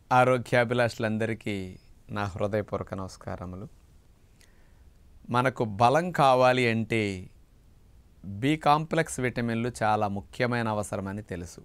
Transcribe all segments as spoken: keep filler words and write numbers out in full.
ఆరోగ్యాభిలాషులందరికీ నా హృదయపూర్వక నమస్కారములు. మనకు బలం కావాలి అంటే బి కాంప్లెక్స్ విటమిన్లు చాలా ముఖ్యమైన అవసరమని తెలుసు.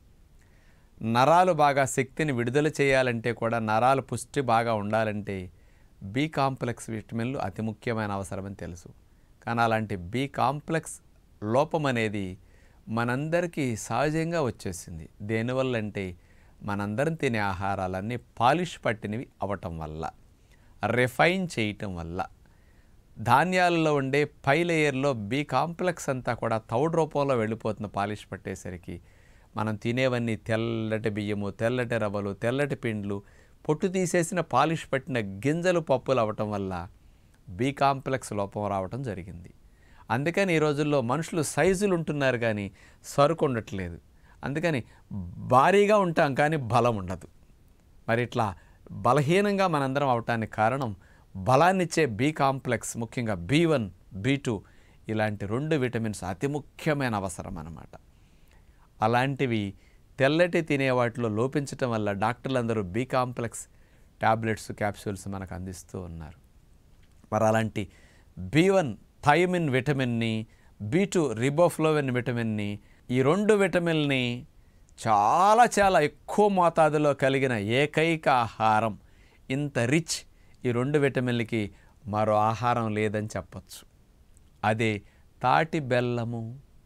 నరాలు బాగా శక్తిని విడుదల చేయాలంటే కూడా, నరాలు పుష్టి బాగా ఉండాలంటే బి కాంప్లెక్స్ విటమిన్లు అతి ముఖ్యమైన అవసరమని తెలుసు. కానీ అలాంటి బి కాంప్లెక్స్ లోపం అనేది మనందరికీ సహజంగా వచ్చేసింది. దేనివల్ల అంటే మనందరం తినే ఆహారాలన్నీ పాలిష్ పట్టినవి అవటం వల్ల, రిఫైన్ చేయటం వల్ల. ధాన్యాలలో ఉండే పై లేయర్లో బి కాంప్లెక్స్ అంతా కూడా తౌడు రూపంలో వెళ్ళిపోతున్న పాలిష్ పట్టేసరికి మనం తినేవన్నీ తెల్లటి బియ్యము, తెల్లటి రవ్వలు, తెల్లటి పిండ్లు, పొట్టు తీసేసిన పాలిష్ పట్టిన గింజలు, పప్పులు అవటం వల్ల బి కాంప్లెక్స్ లోపం రావటం జరిగింది. అందుకని ఈ రోజుల్లో మనుషులు సైజులు ఉంటున్నారు కానీ సరుకు ఉండట్లేదు. అందుకని భారీగా ఉంటాం కానీ బలం ఉండదు. మరి ఇట్లా బలహీనంగా మనందరం అవటానికి కారణం బలాన్నిచ్చే బి కాంప్లెక్స్, ముఖ్యంగా బి వన్ బి టూ ఇలాంటి రెండు విటమిన్స్ అతి ముఖ్యమైన అవసరం అన్నమాట. అలాంటివి తెల్లటి తినే వాటిలో లోపించటం వల్ల డాక్టర్లందరూ బి కాంప్లెక్స్ ట్యాబ్లెట్స్, క్యాప్సూల్స్ మనకు అందిస్తూ ఉన్నారు. మరి అలాంటి బి వన్ థైమిన్ విటమిన్ని, బి టూ రిబోఫ్లోవిన్ విటమిన్ని, ఈ రెండు విటమిన్ని చాలా చాలా ఎక్కువ మోతాదులో కలిగిన ఏకైక ఆహారం, ఇంత రిచ్ ఈ రెండు విటమిన్లకి మరో ఆహారం లేదని చెప్పచ్చు. అదే తాటి బెల్లము.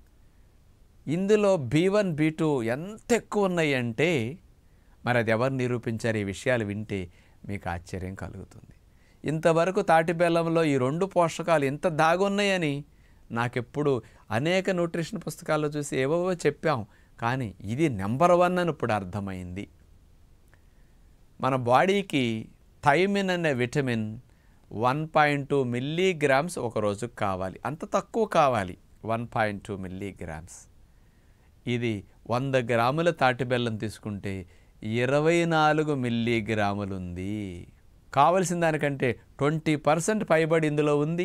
ఇందులో బి వన్ బి టూ ఎంత ఎక్కువ ఉన్నాయి అంటే మరి అది ఎవరు నిరూపించారు? ఈ విషయాలు వింటే మీకు ఆశ్చర్యం కలుగుతుంది. ఇంతవరకు తాటి బెల్లంలో ఈ రెండు పోషకాలు ఇంత దాగున్నాయని నాకెప్పుడు అనేక న్యూట్రిషన్ పుస్తకాల్లో చూసి ఏవేవో చెప్పాం, కానీ ఇది నెంబర్ వన్ అని ఇప్పుడు అర్థమైంది. మన బాడీకి థైమిన్ అనే vitamin one point two milligrams ఒక రోజుకు కావాలి. అంత తక్కువ కావాలి, వన్ పాయింట్ టూ మిల్లీగ్రామ్స్. ఇది వంద గ్రాముల తాటి బెల్లం తీసుకుంటే ఇరవై నాలుగు మిల్లీగ్రాములు ఉంది. కావలసిన దానికంటే ట్వంటీ పర్సెంట్ పైబడి ఇందులో ఉంది.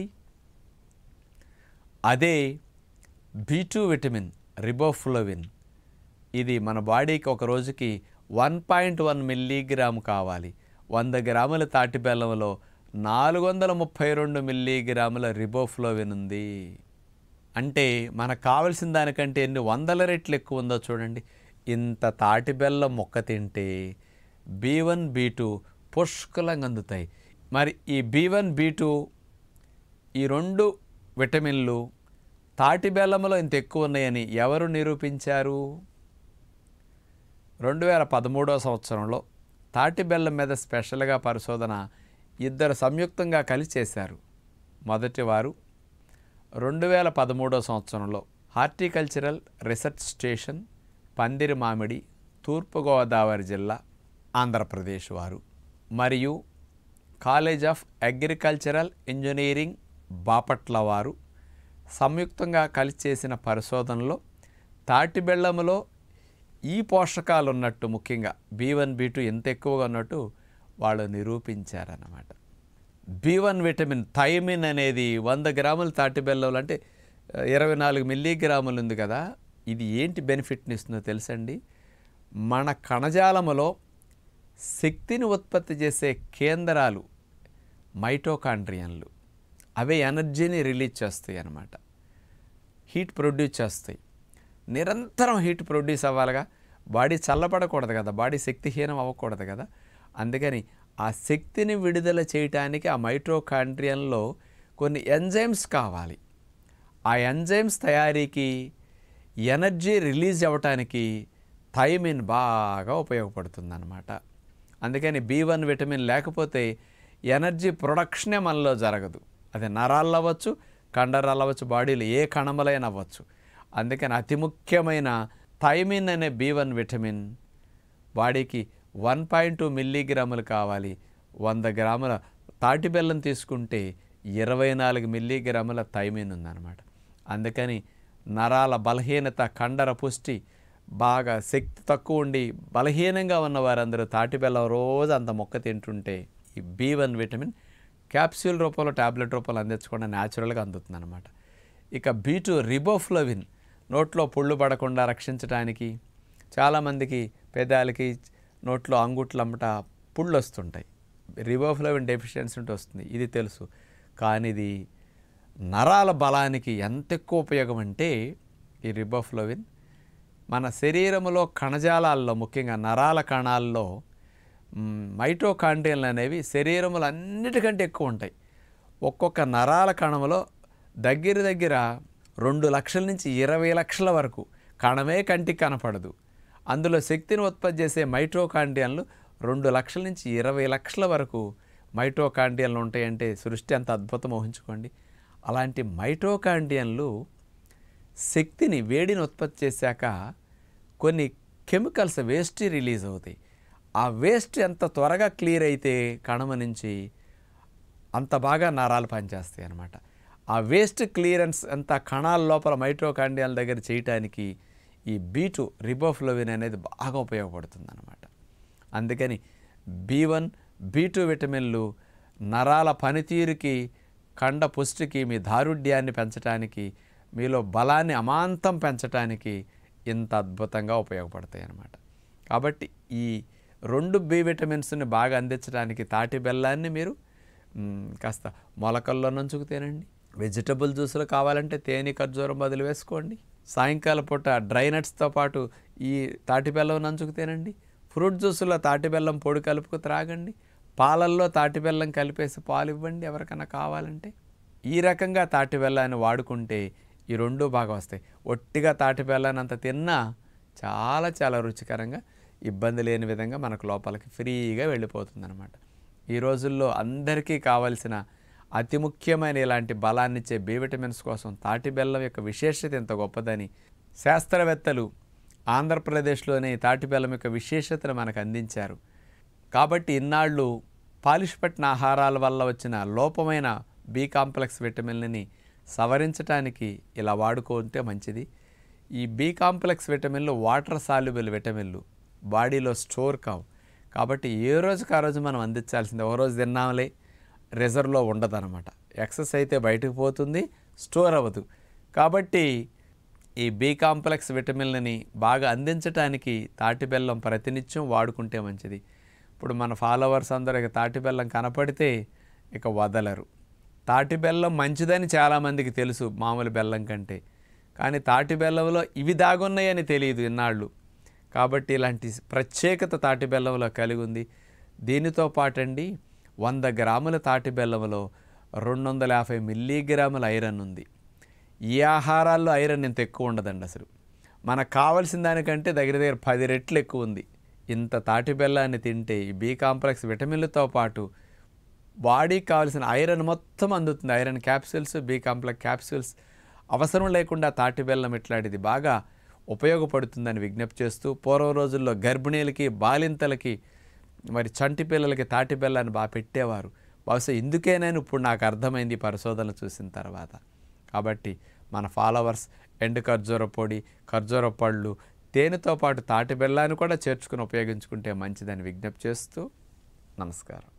అదే బి టూ విటమిన్ రిబోఫ్లోవిన్, ఇది మన బాడీకి ఒక రోజుకి వన్ పాయింట్ వన్ మిల్లీగ్రామ్ కావాలి. వంద గ్రాముల తాటి బెల్లంలో నాలుగు వందల ముప్పై రెండు మిల్లీగ్రాముల రిబోఫ్లోవిన్ ఉంది. అంటే మనకు కావలసిన దానికంటే ఎన్ని వందల రెట్లు ఎక్కువ ఉందో చూడండి. ఇంత తాటి బెల్లం మొక్క తింటే బి వన్ బి టూ పుష్కలంగా అందుతాయి. మరి ఈ బి వన్ బి టూ ఈ రెండు విటమిన్లు తాటి బెల్లంలో ఇంత ఎక్కువ ఉన్నాయని ఎవరు నిరూపించారు? రెండు వేల పదమూడవ సంవత్సరంలో తాటి బెల్లం మీద స్పెషల్గా పరిశోధన ఇద్దరు సంయుక్తంగా కలిసి చేశారు. మొదటి వారు రెండు వేల పదమూడవ సంవత్సరంలో హార్టికల్చరల్ రీసెర్చ్ స్టేషన్, పందిరి మామిడి, తూర్పుగోదావరి జిల్లా, ఆంధ్రప్రదేశ్ వారు, మరియు college of agricultural engineering Bapatla వారు సంయుక్తంగా కలిసి చేసిన పరిశోధనలో తాటి బెల్లములో ఈ పోషకాలు ఉన్నట్టు, ముఖ్యంగా బి వన్ బి టూ ఎంత ఎక్కువగా ఉన్నట్టు వాళ్ళు నిరూపించారన్నమాట. బి వన్ విటమిన్ థైమిన్ అనేది వంద గ్రాముల తాటి బెల్లంలో అంటే ఇరవై నాలుగు మిల్లీగ్రాములు ఉంది కదా. ఇది ఏంటి బెనిఫిట్ని ఇస్తుందో తెలుసండి? మన కణజాలములో శక్తిని ఉత్పత్తి చేసే కేంద్రాలు మైటోకాండ్రియన్లు, అవే ఎనర్జీని రిలీజ్ చేస్తాయి అన్నమాట. హీట్ ప్రొడ్యూస్ చేస్తాయి. నిరంతరం హీట్ ప్రొడ్యూస్ అవ్వాలిగా, బాడీ చల్లబడకూడదు కదా, బాడీ శక్తిహీనం అవ్వకూడదు కదా. అందుకని ఆ శక్తిని విడుదల చేయటానికి ఆ మైటోకాండ్రియన్లో కొన్ని ఎంజైమ్స్ కావాలి. ఆ ఎంజైమ్స్ తయారీకి, ఎనర్జీ రిలీజ్ అవ్వటానికి థైమిన్ బాగా ఉపయోగపడుతుందన్నమాట. అందుకని బి వన్ విటమిన్ లేకపోతే ఎనర్జీ ప్రొడక్షనే మనలో జరగదు. అది నరాలు అవ్వచ్చు, కండరాలు అవ్వచ్చు, బాడీలో ఏ కణములైనా అవ్వచ్చు. అందుకని అతి ముఖ్యమైన థైమిన్ అనే బి వన్ విటమిన్ బాడీకి వన్ పాయింట్ టూ మిల్లీగ్రాములు కావాలి. వంద గ్రాముల తాటి బెల్లం తీసుకుంటే ఇరవై నాలుగు మిల్లీగ్రాముల థైమిన్ ఉందన్నమాట. అందుకని నరాల బలహీనత, కండర పుష్టి, బాగా శక్తి తక్కువ ఉండి బలహీనంగా ఉన్న వారందరూ తాటి బెల్లం రోజు అంత మొక్క తింటుంటే ఈ బి వన్ విటమిన్ క్యాప్సూల్ రూపంలో, ట్యాబ్లెట్ రూపంలో అందించకుండా న్యాచురల్గా అందుతుంది అన్నమాట. ఇక బి టూ రిబోఫ్లోవిన్ నోట్లో పుళ్ళు పడకుండా రక్షించడానికి, చాలామందికి పెదాలకి నోట్లో అంగుట్లమ్మట పుళ్ళు వస్తుంటాయి. రిబోఫ్లావిన్ డెఫిషియన్సీ ఉంటే వస్తుంది, ఇది తెలుసు. కానీ ఇది నరాల బలానికి ఎంత ఎక్కువ ఉపయోగం అంటే ఈ రిబోఫ్లావిన్ మన శరీరంలో కణజాలాల్లో ముఖ్యంగా నరాల కణాల్లో మైటోకాండ్రియాలు అనేవి శరీరములు అన్నిటికంటే ఎక్కువ ఉంటాయి. ఒక్కొక్క నరాల కణంలో దగ్గర దగ్గర రెండు లక్షల నుంచి ఇరవై లక్షల వరకు, కణమే కంటికి కనపడదు, అందులో శక్తిని ఉత్పత్తి చేసే మైటోకాండ్రియాలు రెండు లక్షల నుంచి ఇరవై లక్షల వరకు మైటోకాండ్రియాలు ఉంటాయంటే సృష్టి అంత అద్భుతం ఊహించుకోండి. అలాంటి మైటోకాండ్రియాలు శక్తిని వేడిని ఉత్పత్తి చేశాక కొన్ని కెమికల్స్ వేస్ట్ రిలీజ్ అవుతాయి. ఆ వేస్ట్ ఎంత త్వరగా క్లియర్ అయితే కణమ నుంచి అంత బాగా నరాలు పనిచేస్తాయి అన్నమాట. ఆ వేస్ట్ క్లియరెన్స్ అంత కణాల లోపల మైటోకాండ్రియాల దగ్గర చేయటానికి ఈ బీ టూ రిబోఫ్లావిన్ అనేది బాగా ఉపయోగపడుతుంది అన్నమాట. అందుకని బీ వన్ బీ టూ విటమిన్లు నరాల పనితీరుకి, కండ పుష్టికి, మీ దారుఢ్యాన్ని పెంచడానికి, మీలో బలాన్ని అమాంతం పెంచడానికి ఇంత అద్భుతంగా ఉపయోగపడతాయి అన్నమాట. కాబట్టి ఈ రెండు బి విటమిన్స్ని బాగా అందించడానికి తాటి బెల్లాన్ని మీరు కాస్త మొలకల్లో నంచుకు తినండి. వెజిటబుల్ జ్యూస్లో కావాలంటే తేనె ఖర్జూరం బదులు వేసుకోండి. సాయంకాలం పూట డ్రై నట్స్తో పాటు ఈ తాటి బెల్లం నంచుకు తినండి. ఫ్రూట్ జ్యూస్లో తాటి బెల్లం పొడి కలుపుకు త్రాగండి. పాలల్లో తాటి బెల్లం కలిపేసి పాలు ఇవ్వండి ఎవరికైనా కావాలంటే. ఈ రకంగా తాటి బెల్లాన్ని వాడుకుంటే ఈ రెండు బాగా వస్తాయి. ఒట్టిగా తాటి బెల్లాన్ని అంత తిన్నా చాలా చాలా రుచికరంగా, ఇబ్బంది లేని విధంగా మనకు లోపలికి ఫ్రీగా వెళ్ళిపోతుంది అనమాట. ఈ రోజుల్లో అందరికీ కావలసిన అతి ముఖ్యమైన ఇలాంటి బలాన్నిచ్చే బి విటమిన్స్ కోసం తాటి బెల్లం యొక్క విశేషత ఎంత గొప్పదని శాస్త్రవేత్తలు ఆంధ్రప్రదేశ్లోని తాటి బెల్లం యొక్క విశేషతను మనకు అందించారు. కాబట్టి ఇన్నాళ్ళు పాలిష్ పట్టిన ఆహారాల వల్ల వచ్చిన లోపమైన బి కాంప్లెక్స్ విటమిన్లని సవరించడానికి ఇలా వాడుకుంటే మంచిది. ఈ బి కాంప్లెక్స్ విటమిన్లు వాటర్ సాల్యుబుల్ విటమిన్లు, బాడీలో స్టోర్ కావు. కాబట్టి ఏ రోజుకి ఆ రోజు మనం అందించాల్సిందే. ఒక రోజు తిన్నాంలే రిజర్వ్లో ఉండదన్నమాట. ఎక్సెస్ అయితే బయటకు పోతుంది, స్టోర్ అవ్వదు. కాబట్టి ఈ బి కాంప్లెక్స్ విటమిన్లని బాగా అందించడానికి తాటి బెల్లం ప్రతినిత్యం వాడుకుంటే మంచిది. ఇప్పుడు మన ఫాలోవర్స్ అందరూ ఇక తాటి బెల్లం కనపడితే ఇక వదలరు. తాటి బెల్లం మంచిదని చాలామందికి తెలుసు మామూలు బెల్లం కంటే, కానీ తాటి బెల్లంలో ఇవి దాగున్నాయని తెలియదు ఇన్నాళ్ళు. కాబట్టి ఇలాంటి ప్రత్యేకత తాటి బెల్లంలో కలిగి ఉంది. దీనితో పాటండి వంద గ్రాముల తాటి బెల్లంలో రెండు వందల యాభై మిల్లీగ్రాముల ఐరన్ ఉంది. ఈ ఆహారాల్లో ఐరన్ ఇంత ఎక్కువ ఉండదండి. అసలు మనకు కావాల్సిన దానికంటే దగ్గర దగ్గర పది రెట్లు ఎక్కువ ఉంది. ఇంత తాటి బెల్లాన్ని తింటే ఈ బి కాంప్లెక్స్ విటమిన్లతో పాటు బాడీకి కావాల్సిన ఐరన్ మొత్తం అందుతుంది. Iron capsules, B complex capsules అవసరం లేకుండా తాటి బెల్లం ఇట్లాంటిది బాగా ఉపయోగపడుతుందని విజ్ఞప్తి చేస్తూ, పూర్వ రోజుల్లో గర్భిణీలకి, బాలింతలకి, మరి చంటి పిల్లలకి తాటి బెల్లాన్ని బాగా పెట్టేవారు. బహుశా ఇందుకేనని ఇప్పుడు నాకు అర్థమైంది పరిశోధనలు చూసిన తర్వాత. కాబట్టి మన ఫాలోవర్స్ ఎండు ఖర్జూర పొడి, ఖర్జూర పళ్ళు, తేనెతో పాటు తాటి బెల్లాన్ని కూడా చేర్చుకుని ఉపయోగించుకుంటే మంచిదని విజ్ఞప్తి చేస్తూ నమస్కారం.